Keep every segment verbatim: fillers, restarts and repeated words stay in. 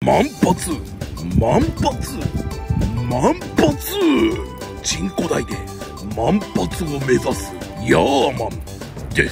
万発万発万発、チンコ台で万発を目指すヤーマンです。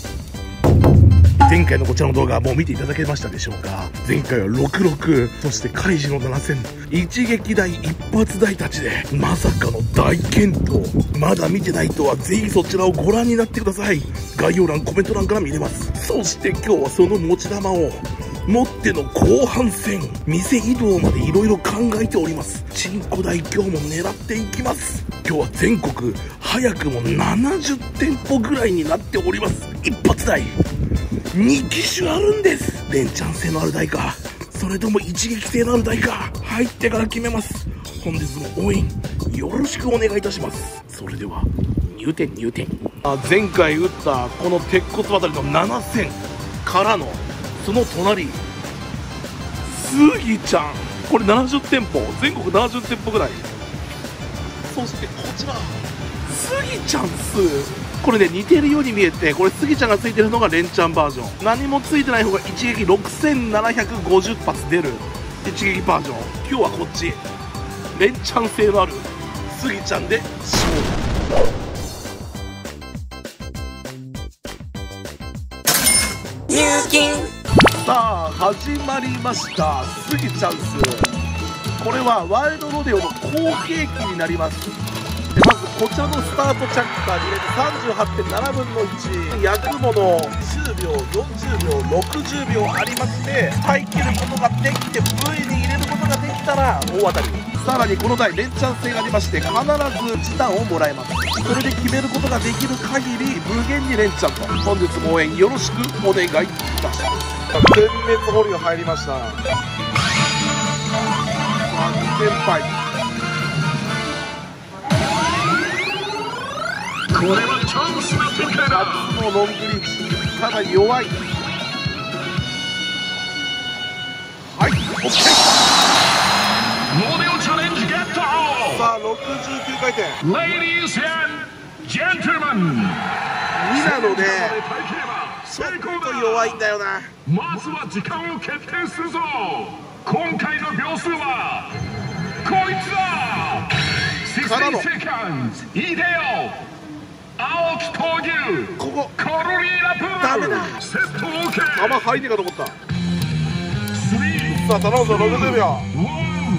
前回のこちらの動画もう見ていただけましたでしょうか。前回はろくろく、そしてカイジのななせん、一撃台一発台たちでまさかの大健闘。まだ見てない人はぜひそちらをご覧になってください。概要欄コメント欄から見れます。そして今日はその持ち玉を持っての後半戦、店移動までいろいろ考えております。チンコ台今日も狙っていきます。今日は全国早くもななじゅってんぽぐらいになっております。一発台に機種あるんです。連チャン性のある台か、それとも一撃性のある台か、入ってから決めます。本日も応援よろしくお願いいたします。それでは入店入店。あ、前回打ったこの鉄骨渡りのななせんからのその隣、スギちゃん、これななじゅってんぽ、全国ななじゅってんぽぐらい。そしてこちらスギちゃんっす。これね、似てるように見えて、これスギちゃんがついてるのが連チャンバージョン、何もついてない方が一撃ろくせんななひゃくごじゅっぱつ出る一撃バージョン。今日はこっち連チャン性のあるスギちゃんで勝負。入金。さあ始まりました、スギちゃんス。これはワールドロデオの後継機になります。でまずこちらのスタートチャッカーに入れて さんじゅうはちてんななぶんのいち、焼くものじゅうびょう、よんじゅうびょう、ろくじゅうびょうありまして、使い切ることができて V に入れることができたら大当たり。さらにこの台連チャン性がありまして、必ず時短をもらえます。それで決めることができる限り無限に連チャンと。本日も応援よろしくお願いいたします。全滅保留入りました。さんせんぱい。 これはチャンスな展開だ。 初のロングリーチ、ただ弱い。はい、オッケー。 ロデオチャレンジゲット。さあろくじゅうきゅうかいてん。 Ladies and gentlemen、 になのでちょっと弱いんだよな。 まずは時間を決定するぞ。今回の秒数はこいつだ。 からのろくじゅうセカンド、いでよ青木闘牛、 ここコロリーラプー。 ダメだ。 セット OK。 球入ってかと思った。さあ頼むぞ、ろくじゅうびょう。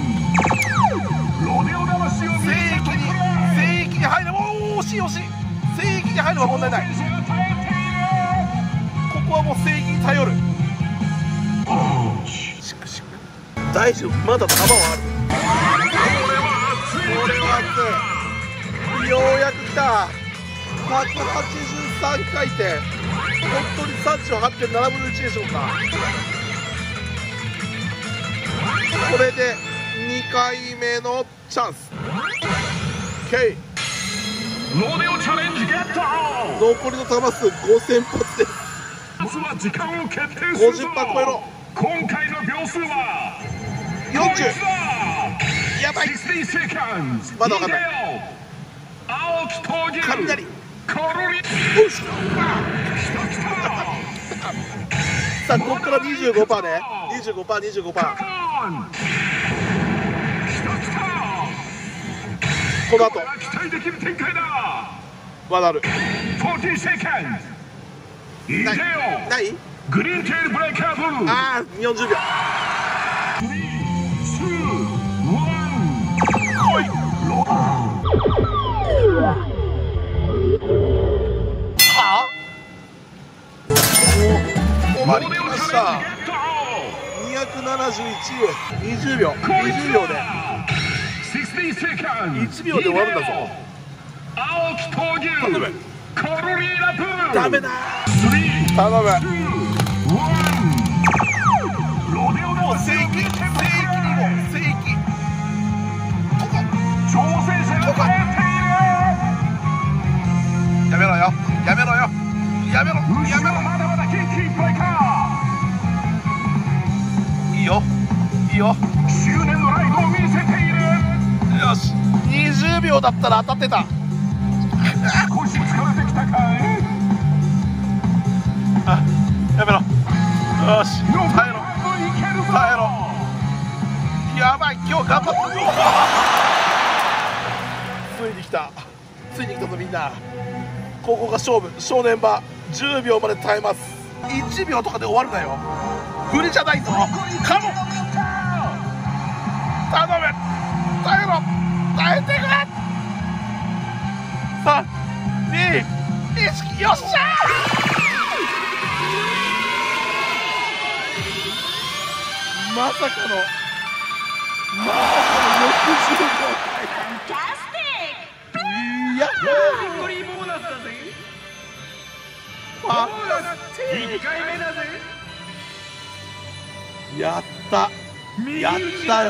ロデオ魂を聖域に聖域に入る。おお惜しい惜しい。聖域に入るは問題ない。ここはもう聖域に頼る。しくしく大丈夫、まだ球はある。これは熱い。ようやく来た。ひゃくはちじゅうさんかいてん、本当に さんじゅうはちてんななぶんのいちでしょうか。これでにかいめのチャンス。 OK。 ロデオチャレンジゲット。 残りの球数ごせんぱつです。 まずは時間を決定するぞ。 ごじゅっぱつ超えろ。 今回の秒数はよんじゅう。やばい、 ろくじゅうセカンド。 まだ分かんない。 青木闘牛、 雷コロリ。 よし。さあここから にじゅうごパーセント ね。 にじゅうごパーセント、 にじゅうごパーセント。 この後期待できる展開だ。 まだある。 よんじゅうセカンド。いでよないグリーンテールブレーカーブルー。 ああよんじゅうびょう。はあ、割り切りました。にひゃくななじゅういち、にじゅうびょう、にじゅうびょうでいちびょうで終わるんだぞ。 青木闘牛、 頼む。 コロリーラプー。 ダメだ。頼む。 ロデオもう正規、正規にも正規。ここ挑戦者が帰っている。 やめろよ、やめろよ、やめろ、やめろ。 まだまだキーキープレイか。 いいよ、いいよ。 執念のライドを見せている。 よし、にじゅうびょうだったら当たってた。 少し疲れてきたかい。 あ、やめろ。よし、耐えろ、耐えろ。 頑張ってついに来たついに来たぞみんな。ここが勝負。正念場じゅうびょうまで耐えます。いちびょうとかで終わるなよ。無理じゃないぞ。カモン頼む耐えろ耐えてくれ。さんにいちよっしゃー。まさかのまさかのろくじゅうごかい。いやビクトリーボーナスだぜ。 あいっかいめだぜ。 やったやったよ。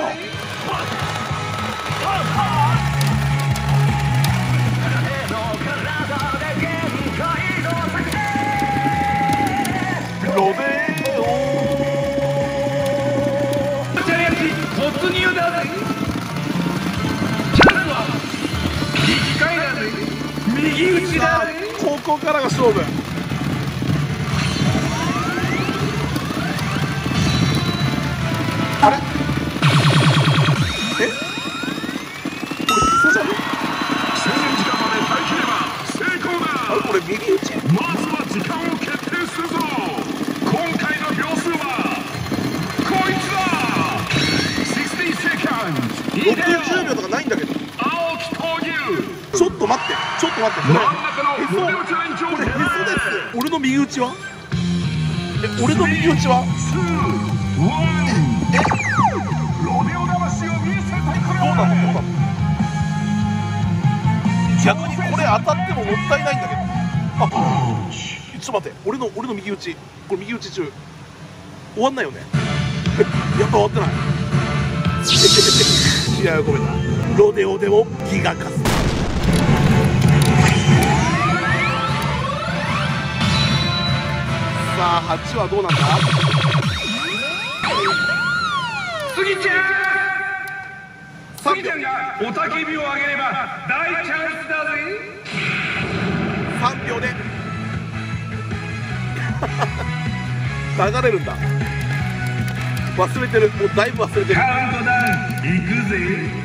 ロベオチャレンジ突入だぜ。チャンスはいっかいだぜ。右打ちだぜ。 ここからが勝負。あれえこれ嘘じゃね。 制限時間まで耐え切れば成功だ。 あれこれ右打ち。 まずは時間を決定するぞ。今回の秒数はこいつだ。ろくじゅうセカンド。 ろくじゅうびょうとかないんだけど。 青木闘牛。 ちょっと待ってちょっと待って。これ真ん中のへそロデオチャレンジをこれへそです。俺の右打ちはえ俺の右打ちはロデオ魂を見せてくれ。 どうなのどうなの。逆にこれ当たってももったいないんだけど。あちょっと待って俺の俺の右打ちこれ右打ち中終わんないよね。やっぱ終わってない。いやごめんな。ロデオでもギガかす。さあはちはどうなんだ。 スギちゃんスさんびょうギちゃんがおたけびを上げれば大チャンスだぜ。 さんびょうで流れるんだ。忘れてるもうだいぶ忘れてる。 カウントダウンいくぜ。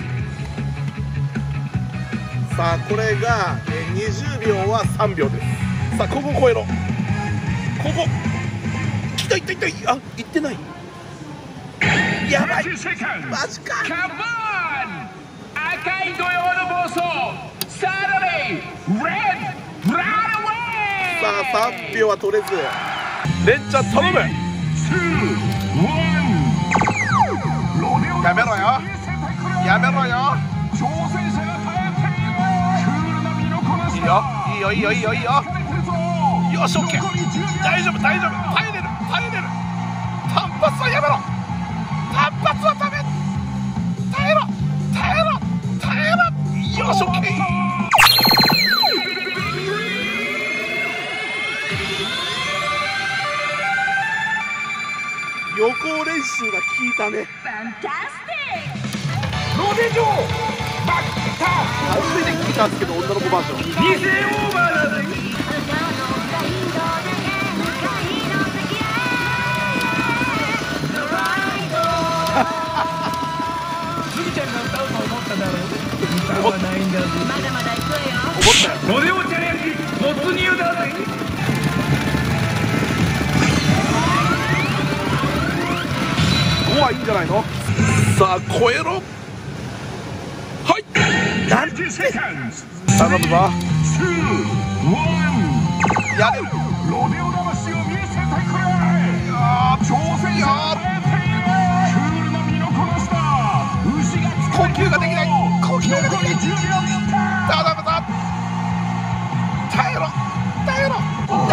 さあこれがえーにじゅうびょうはさんびょうです。さあここ超えろ。ここ来たいったいったい。あ行ってない。やばいさんじゅうセカンド。 マジか。 カモン。赤い土曜の暴走。サラデーレッドランアウェイ。 さあさんびょうは取れず。レンちゃん頼む。やめろよやめろよ。 挑戦者が耐えている。クールな身のこなし。 いいよいいよいいよいいよいいよ。よしオッケー大丈夫大丈夫耐えれる耐えれる。単発はやめろ。単発はダメ。耐えろ耐えろ耐えろ。よしオッケー。予行練習が効いたね。 ロデジョーバッタ初めて聞いたんですけど女の子バージョン。 ーにせいオーバーだぜ。スギちゃんが歌うと思っただろう。歌わないんだぜ。 まだまだ行くわよ。 思ったよ。 ロデオチャレンジ突入だぜ。 ごはいいんじゃないの。さあ超えろ。はいなんてセカンド。 頼むぞ。やれる。 ロデオ魂を見せてくれ。挑戦者が耐えている。クールな身のこなしだ。牛が呼吸ができない呼吸ができない。 残りじゅうびょう。 頼むぞ耐えろ耐えろ。なんて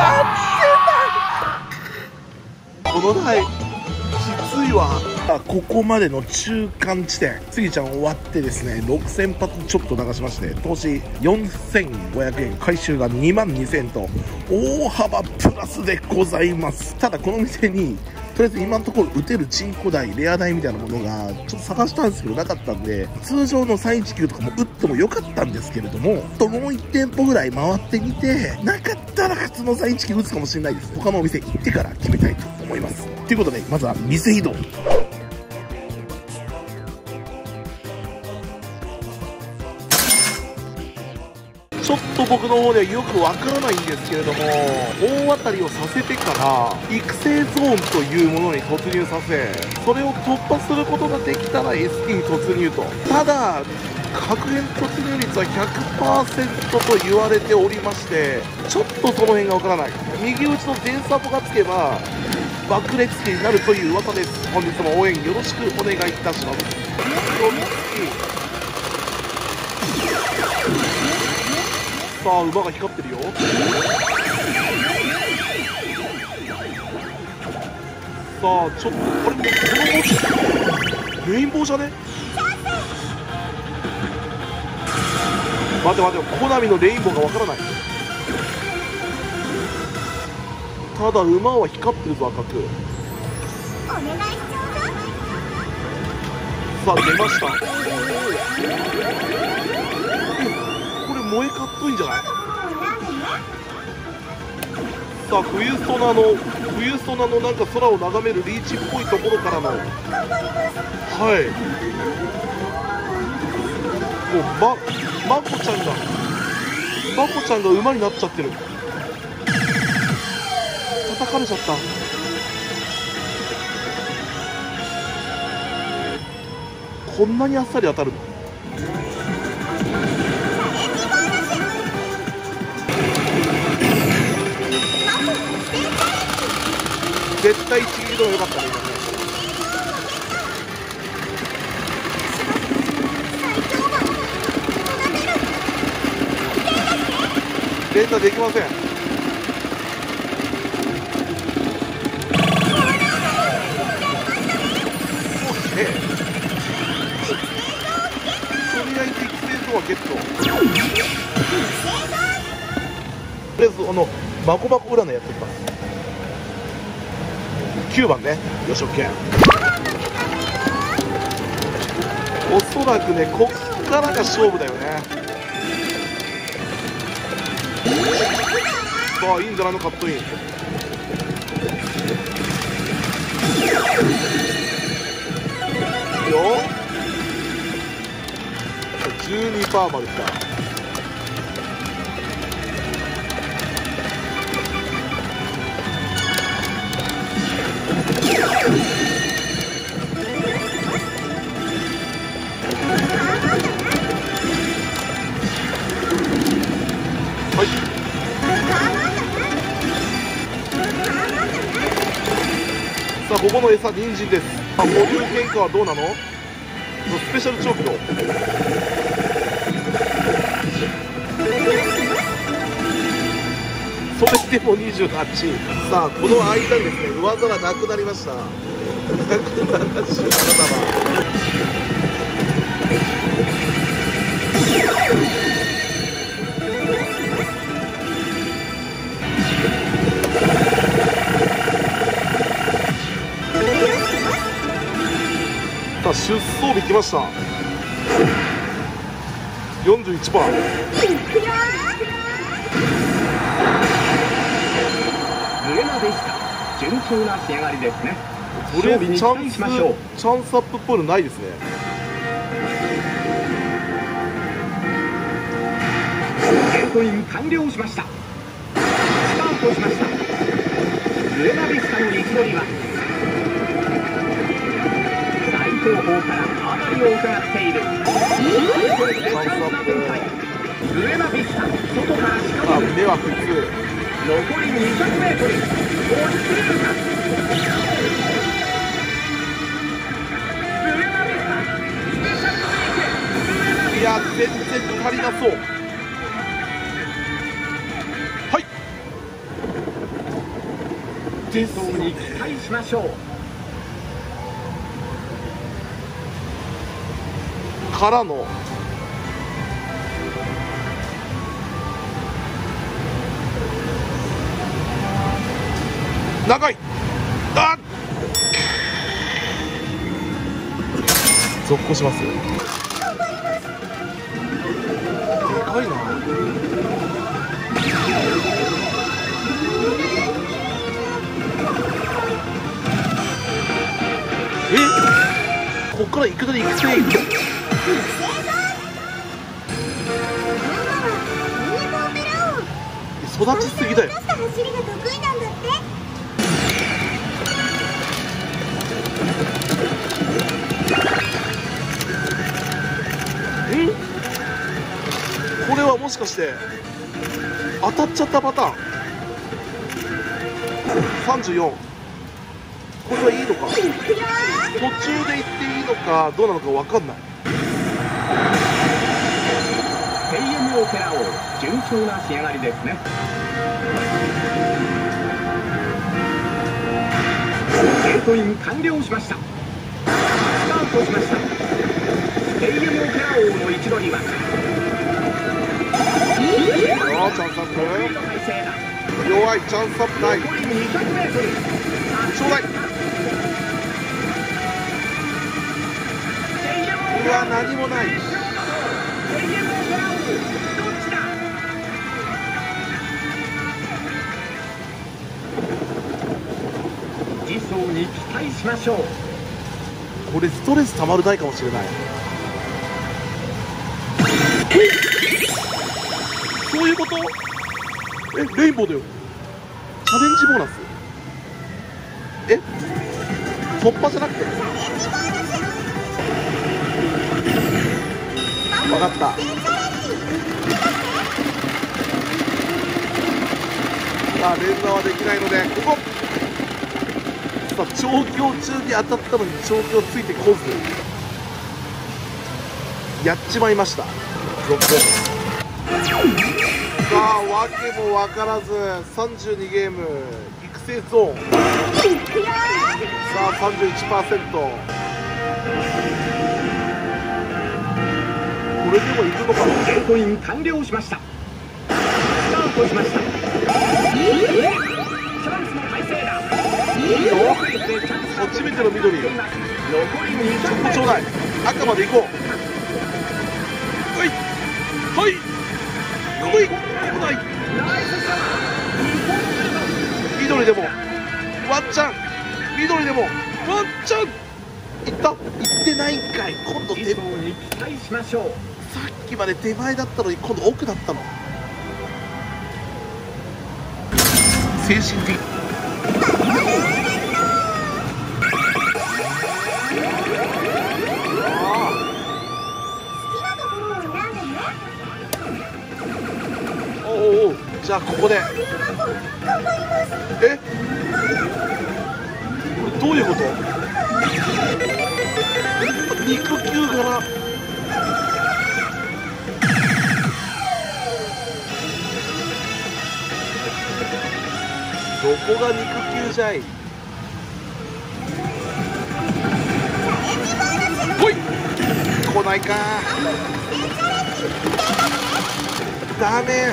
だこの台きついわ。ここまでの中間地点スギちゃん終わってですねろくせんぱつちょっと流しまして投資よんせんごひゃくえん回収がにまんにせんえんと大幅プラスでございます。ただこの店にとりあえず今のところ打てるチンコ台レア台みたいなものがちょっと探したんですけどなかったんで通常のさんいちきゅうとかも打ってもよかったんですけれどもともういち店舗ぐらい回ってみてなかったら普通のさんいちきゅう打つかもしれないです。他のお店行ってから決めたいと思います。ということでまずは店移動。 ちょっと僕の方ではよくわからないんですけれども、大当たりをさせてから育成ゾーンというものに突入させ、それを突破することができたら エスピー に突入と。ただ確変突入率は ひゃくパーセント と言われておりまして、ちょっとその辺がわからない。右打ちの全サポがつけば爆裂機になるという噂です。本日も応援よろしくお願いいたします。さあ馬が光ってるよ。さあちょっとあれ、このレインボーじゃね。待て待て、コナミのレインボーがわからない。ただ馬は光ってるぞ、赤く。さあ出ました。これ萌えかっこいいんじゃない。さあ冬ソナの冬ソナのなんか空を眺めるリーチっぽいところからの、はい、もうままこちゃんがまこちゃんが馬になっちゃってる。叩かれちゃった。こんなにあっさり当たるの。絶対一撃でもよかったね、今ね。連打できません。ええ、とりあえず育成とはゲット。とりあえずあのマコマコ占いやっておきます。きゅうばんね。よし、オッケー。おそらくね、こっからが勝負だよね。さあいいんじゃないの、カットイン。よじゅうにパーセント まできた。はい、さあここの餌人参です。あ、保留変化はどうなの。スペシャルチョークド。それでもにじゅうはち。さあこの間にですね、上技がなくなりました。ひゃくななじゅうななさあ出走日きました。よんじゅういちパーセント。 ブレナでした。順調な仕上がりですね。 とりあえずチャンスチャンスアップっぽいのないですね。 ゲートイン完了しました。スタートしました。ブレナビスタの位置取りは最後方からあたりを伺っている。ブレナビスタ外から仕掛ける。 目は普通。 残りにひゃくメートル。落ち着けるか。ブレナビスタスペシャルブレイク。 いや全然足りなそう。はいですに期待しましょう。 からの長い。あっ、続行しますよ。でかいな。え、こっからいくだり育成。 育ちすぎだよ。 走りが得意なんだって。 ん？これはもしかして当たっちゃったパターン。さんじゅうよん。これはいいのか、途中で行っていいのかどうなのか分かんない。 ケーエム オペラ王、順調な仕上がりですね。ゲートイン完了しました。スタートしました。 ケーエム オペラ王の位置取りはチャンスアップ、弱い、チャンスアップない、 残りにひゃくメートルちょうだい。うわ、何もない。 次走に期待しましょう。 これストレス溜まる台かもしれない。そういうこと？え、レインボーだよ。チャレンジボーナス。え、突破じゃなくて？分かった。さあ、連打はできないのでここ。さあ、調教中に当たったのに調教ついてこずやっちまいました。ろっぽん。さあ、わけも分からずさんじゅうにゲーム育成ゾーン。さあ さんじゅういちパーセント。 これでもいくのかな。 ゲートイン完了しました。スタートしました。チャンスの体勢だ。 いいよ、初めての緑。チョコちょうだい。赤まで行こう。はいはいはい、来ない。緑でもワンチャン、緑でもワンチャン。いった、いってないんかい。今度手に期待しましょう。 さっきまで手前だったのに今度奥だったの。精神的。おうおう、じゃあここで。え、これどういうこと？肉球柄。どこが肉球じゃい。ほい、来ないか。ダメ。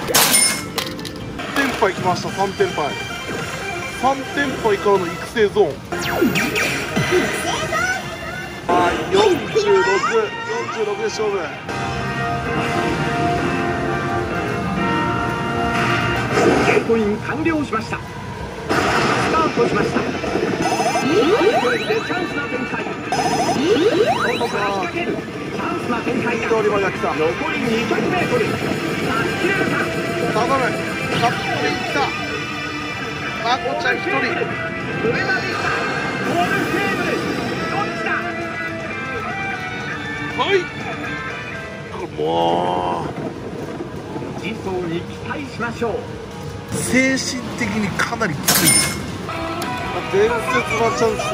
連敗きました。さんてん敗。さんてん敗からの育成ゾーン。はい、よんじゅうろく、よんじゅうろくで勝負。 ゲートイン完了しました。スタートしました。これでチャンスな展開。ここから仕掛ける。チャンスな展開だ。 緑まで来た。 残りにひゃくメートル。出し切れるか。 頼む。カップでいった。まこちゃん一人。 上まで来た。ゴールテーブル。どっちだ。 はい。もう。 次走に期待しましょう。 精神的にかなりきつい。伝説のチャンス。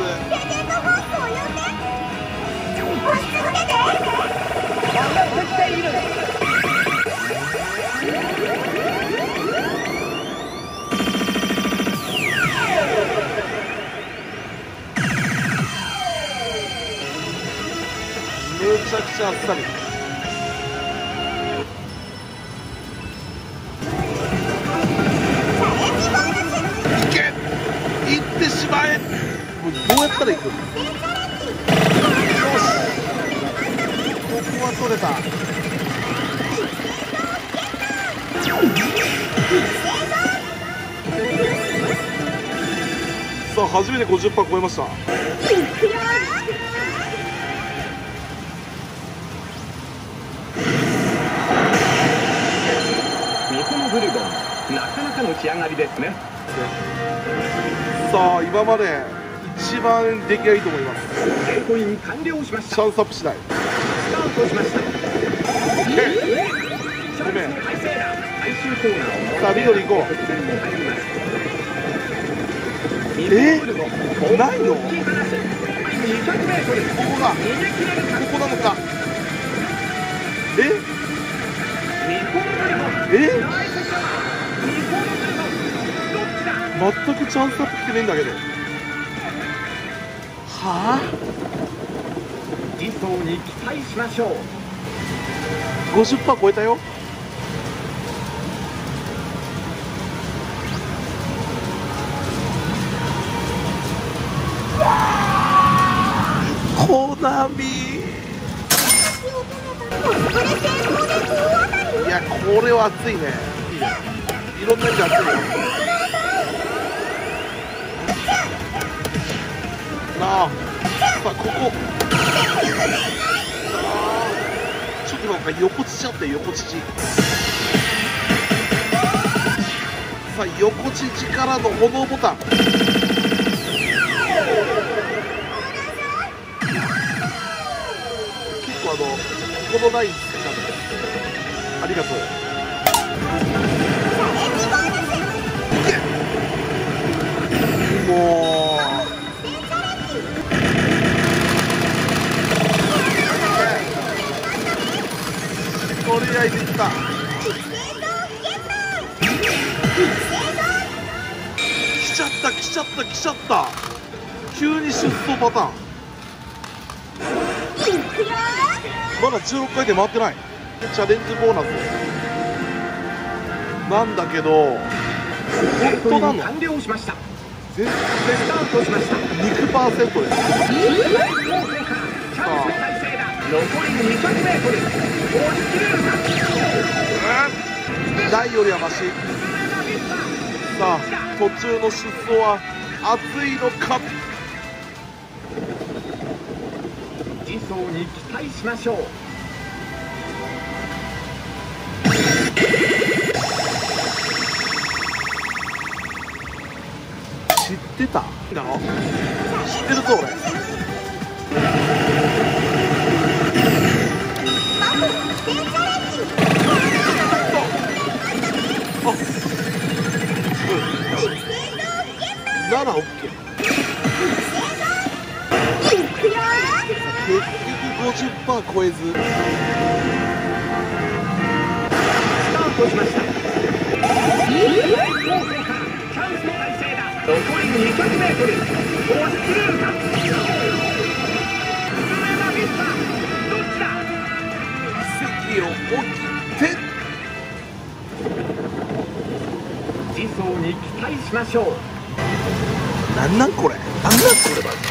めちゃくちゃあっさり。行ってしまえ。もうどうやったら行くの。よし、ここは取れた。さあ、初めて ごじゅっパーセント 超えました。 ミコノブルゴン、中仕上がりですね。 さあ今まで一番出来がいいと思います。 ゲートイン完了しました。 チャンスアップ次第。 スタートしました。チャンスの体勢だ。最終コーナーをさあ緑行こう。 直線に入ります。 えないの？ここにひゃくメートル。 がここなのか。ええ全くチャンスアップ来てねえんだけど。はあ次走に期待しましょう。 ごじゅっパーセント 超えたよ。コナミ、いやこれは熱いね。いいね、いろんな意味で熱いよなあ。さあここちょっとなんか横乳あって横乳。さあ横乳からの炎ボタン。結構あのこのライン好きなんでありがとう。もうとりあえずいった。来ちゃった来ちゃった来ちゃった。急に出走パターン。まだじゅうろっかいで回ってない。チャレンジボーナスなんだけど本当なの？ 完了しました。 全然スタートしました。 にひゃくパーセント です。 チャンスの体勢だ。残りにひゃくメートル。押し切れるか。 台よりはマシ。さあ途中の出走は熱いのか。 次走に期待しましょう。 知ってただろ？知ってるぞ俺。あ、うん、なら OK。 結局 ごじゅっパーセント 超えず。 スタートしました。チャンスの体勢だ。残りにひゃくメートル。押し切れるか。どっちだ。 席を置きて。 次走に期待しましょう。 なんなんこれ。なんなんこれマジ。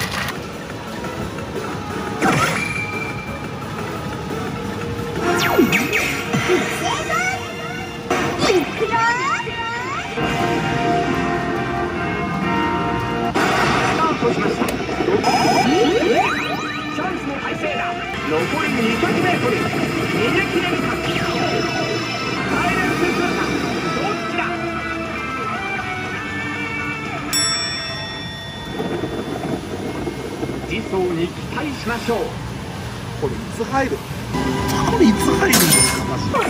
残りにひゃくメートル。逃げ切れるか。耐えれるか。どっちだ。次走に期待しましょう。 これいつ入る？これいつ入るんですかマジで。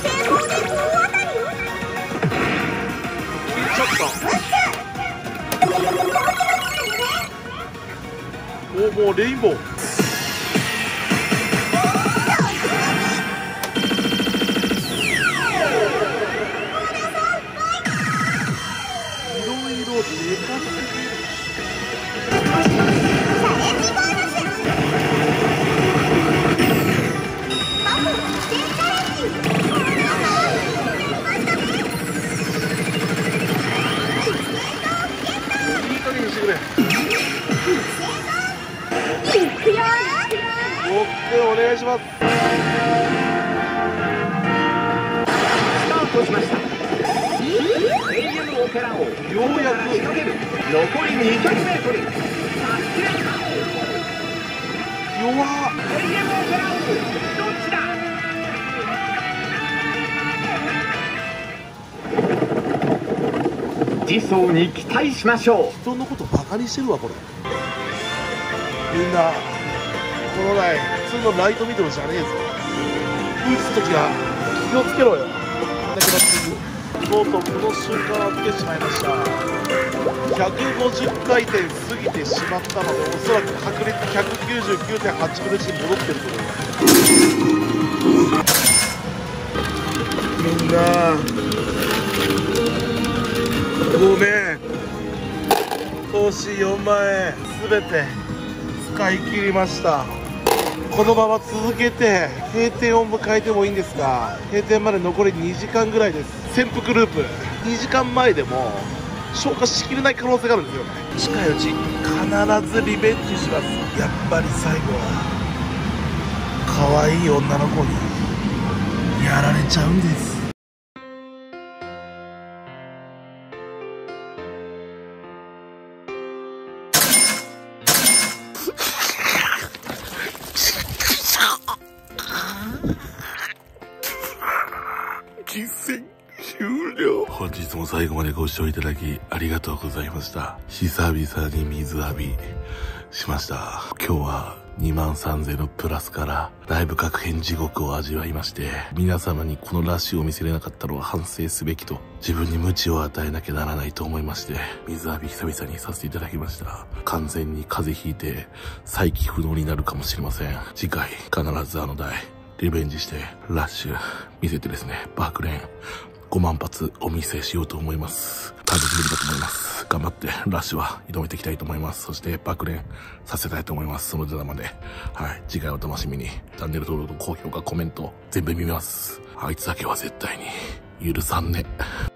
ちょっとおお、もうレインボー。お願いします。 スタートしました。エーエム オペラをようやく仕掛ける。残りにひゃくメートル。 弱っ。 エーエム オペラをどっちだ。 次走に期待しましょ人のことバカにしてるわこれ。みんなこの台普通のライトミドルじゃねえぞ。打つ時は気をつけろよ。だけどとうとうこの瞬間は来てしまいました。ひゃくごじゅっかいてん過ぎてしまったので、おそらく確率 ひゃくきゅうじゅうきゅうてんはち 分のいちに戻ってると思います。みんなごめん、投資よんまんえん全て使い切りました。このまま続けて閉店を迎えてもいいんですが、閉店まで残りにじかんぐらいです。潜伏ループにじかんまえでも消化しきれない可能性があるんですよね。近いうち必ずリベンジします。やっぱり最後は可愛い女の子にやられちゃうんです。決戦終了。本日も最後までご視聴いただきありがとうございました。久々に水浴びしました。今日はにまんさんぜんのプラスからだいぶ確変地獄を味わいまして、皆様にこのラッシュを見せれなかったのは反省すべきと、自分に鞭を与えなきゃならないと思いまして、水浴び久々にさせていただきました。完全に風邪ひいて再起不能になるかもしれません。次回必ずあの台リベンジしてラッシュ見せてですね、爆連ごまんぱつお見せしようと思います。多分無理だと思います。頑張ってラッシュは挑めていきたいと思います。そして爆連させたいと思います。そのドラマで、はい、次回お楽しみに。チャンネル登録と高評価コメント全部見ます。あいつだけは絶対に許さんね。